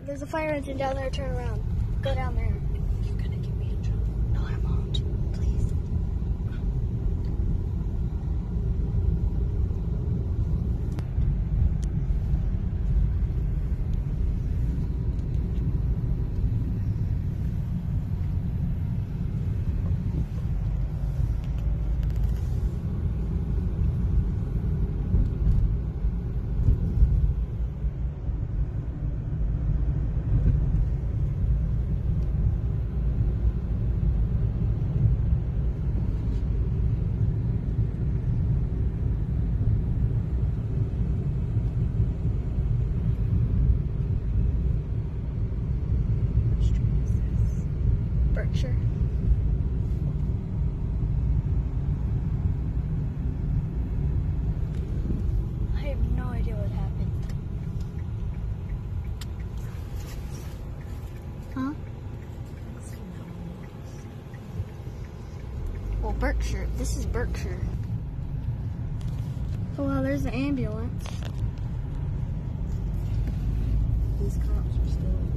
there's a fire engine down there. Turn around. Go down there. You're gonna get me in trouble. No, I won't. Please. Berkshire. I have no idea what happened. Huh? Well, Berkshire. This is Berkshire. Oh, well, there's the ambulance. These cops are still